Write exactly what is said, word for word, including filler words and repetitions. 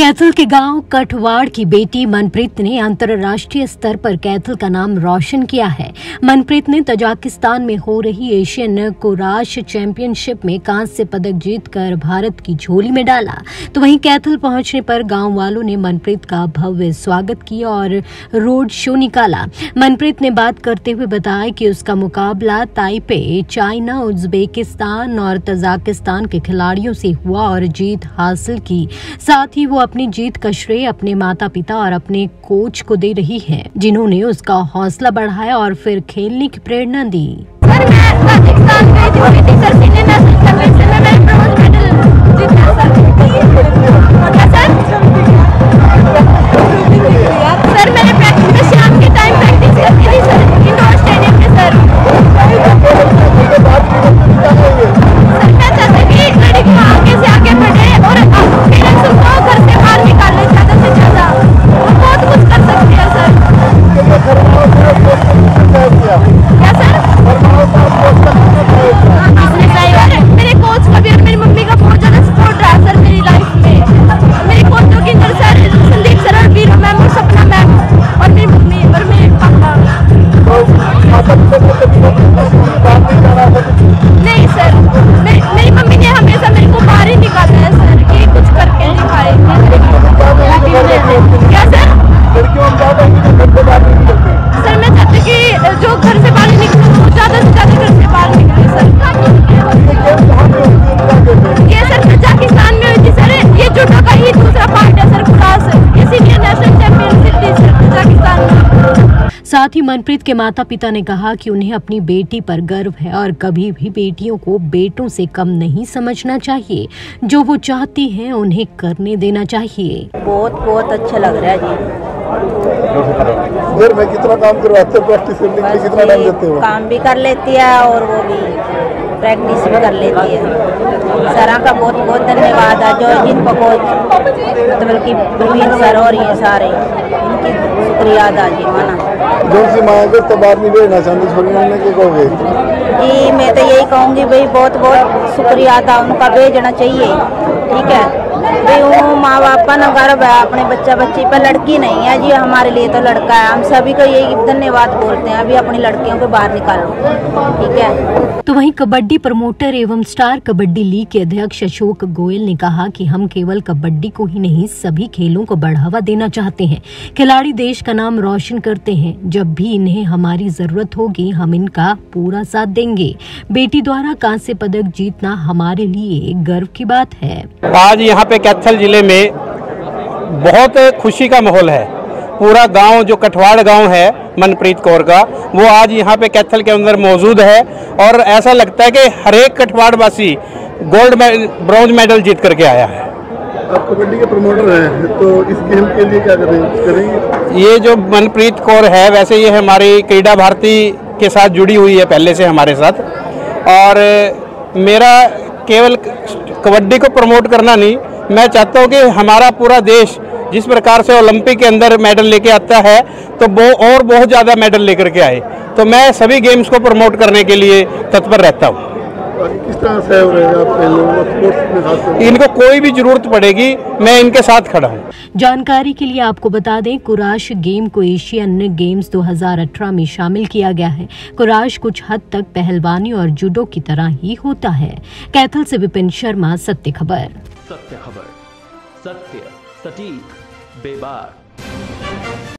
कैथल के गांव कठवाड़ की बेटी मनप्रीत ने अंतर्राष्ट्रीय स्तर पर कैथल का नाम रोशन किया है। मनप्रीत ने तजाकिस्तान में हो रही एशियन कुराश चैंपियनशिप में कांस्य पदक जीतकर भारत की झोली में डाला। तो वहीं कैथल पहुंचने पर गांव वालों ने मनप्रीत का भव्य स्वागत किया और रोड शो निकाला। मनप्रीत ने बात करते हुए बताया कि उसका मुकाबला ताइपे, चाइना, उज्बेकिस्तान और तजाकिस्तान के खिलाड़ियों से हुआ और जीत हासिल की। साथ ही वो अपनी जीत का श्रेय अपने माता पिता और अपने कोच को दे रही है, जिन्होंने उसका हौसला बढ़ाया और फिर खेलने की प्रेरणा दी। सर, मैं ताजिकिस्तान गई थी, थी सर, सीनियर नेशनल चैंपियनशिप में मैंने ब्रॉन्ज मेडल जीता सर। क्या सर? सर, मैंने प्रैक्टिस में शाम के टाइम प्रैक्टिस करती थी सर, इंडोर स्टेडियम में सर। सर, मैं चाहती कि लड़की आगे से आगे बढ़े और पेरेंट्स उसको घर से बाहर निकाले ज्यादा से ज्यादा, और बहुत कुछ कर सकती है सर। क्या सर? मेरे कोच का भी और मेरी मम्मी का बहुत ज्यादा सपोर्ट रहा सर मेरी लाइफ में। मेरे कोचों की अंदर सर संदीप सर और वीरू मैम और सपना मैम और मेरी मम्मी और मेरे पापा। नहीं सर, मे, मेरी मम्मी ने हमेशा मेरे को बाहर ही निकाला है सर कि कुछ करके दिखाए। क्या सर? सर, मैं चाहती कि जो घर से बाहर निकले वो ज्यादा से ज्यादा घर से बाहर निकले सर। ये सर तजाकिस्तान में हुई थी सर, ये जूडो का ही दूसरा पार्ट है सर, कुराश। ये सीनियर नेशनल चैंपियनशिप थी सर तजाकिस्तान में। साथ ही मनप्रीत के माता पिता ने कहा कि उन्हें अपनी बेटी पर गर्व है और कभी भी बेटियों को बेटों से कम नहीं समझना चाहिए। जो वो चाहती हैं उन्हें करने देना चाहिए। बहुत बहुत अच्छा लग रहा है जी। घर में कितना काम करवाते हो, प्रैक्टिस करने के लिए कितना टाइम देते हो? काम भी कर लेती है और वो भी प्रैक्टिस भी कर लेती है। सर का बहुत बहुत धन्यवाद है, जो जिनको कोच मतलब कि प्रवीण सर और ये सारे इनकी शुक्रिया अदा जी माना। जो सी माँ को तो बाहर नहीं भेजना चाहती, छोड़ने के कहोगे? जी मैं तो यही कहूँगी भाई, बहुत बहुत शुक्रिया अदा उनका भेजना चाहिए। ठीक है भाई, वो माँ बाप का गर्व है अपने बच्चा बच्ची पर। लड़की नहीं है जी, हमारे लिए तो लड़का है। हम सभी को यही धन्यवाद बोलते हैं, अभी अपनी लड़कियों को बाहर निकालो। ठीक है। तो वहीं कबड्डी प्रमोटर एवं स्टार कबड्डी लीग के अध्यक्ष अशोक गोयल ने कहा कि हम केवल कबड्डी को ही नहीं, सभी खेलों को बढ़ावा देना चाहते हैं। खिलाड़ी देश का नाम रोशन करते हैं। जब भी इन्हें हमारी जरूरत होगी हम इनका पूरा साथ देंगे। बेटी द्वारा कांस्य पदक जीतना हमारे लिए गर्व की बात है। आज यहाँ पे कैथल जिले में बहुत खुशी का माहौल है। पूरा गांव जो कठवाड़ गांव है मनप्रीत कौर का, वो आज यहाँ पे कैथल के अंदर मौजूद है और ऐसा लगता है कि हर एक कठवाड़ वासी गोल्ड में ब्रॉन्ज मेडल जीत करके आया है। आप कबड्डी के प्रमोटर हैं, तो इस गेम के लिए क्या करेंगे? ये जो मनप्रीत कौर है, वैसे ये हमारी क्रीडा भारती के साथ जुड़ी हुई है पहले से हमारे साथ, और मेरा केवल कबड्डी को प्रमोट करना नहीं, मैं चाहता हूँ कि हमारा पूरा देश जिस प्रकार से ओलंपिक के अंदर मेडल लेके आता है तो वो और बहुत ज़्यादा मेडल लेकर के आए। तो मैं सभी गेम्स को प्रमोट करने के लिए तत्पर रहता हूँ। किस तरह से आप इनको कोई भी जरूरत पड़ेगी, मैं इनके साथ खड़ा हूँ। जानकारी के लिए आपको बता दें, कुराश गेम को एशियन गेम्स दो हज़ार अठारह में शामिल किया गया है। कुराश कुछ हद तक पहलवानी और जूडो की तरह ही होता है। कैथल से विपिन शर्मा, सत्य खबर। सत्य खबर, सत्य सटीक बेबाक।